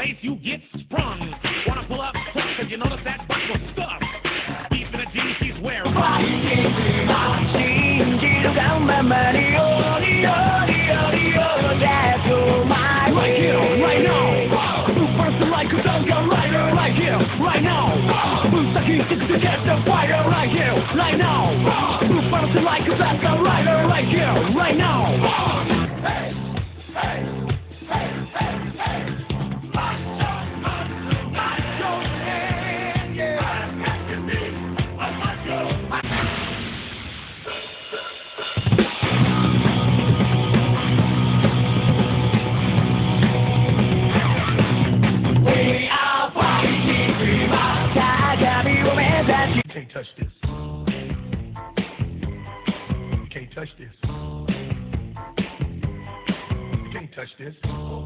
place you get sprung. Wanna pull up close, cause you notice that buckle stuff. Deep in the jeans she's wearing. Right here, right now. Move person like a Duncan rider, right here, right now. Move the key to catch the fire, right here, right now. Move person like a Duncan rider, right here, right now. Hey, hey, hey, hey, hey. Can't touch this. You can't touch this. You can't touch this.